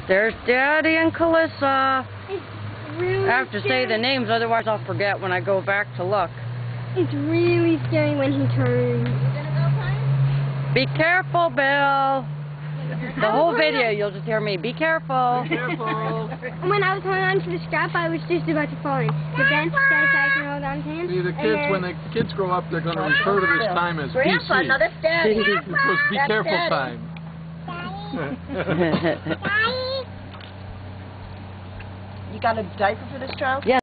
There's Daddy and Calissa. It's really I have to say the names, otherwise I'll forget when I go back to look. It's really scary when he turns. Be careful, Bill. The whole video, you'll just hear me. Be careful. Be careful. When I was holding on to the strap, I was just about to fall in. But then Daddy said I can hold on to him. See, the kids, when the kids grow up, they're going to refer to this time as Grandpa, BC. no, that's Daddy. It was be That's careful Daddy. time. You got a diaper for this child? Yes.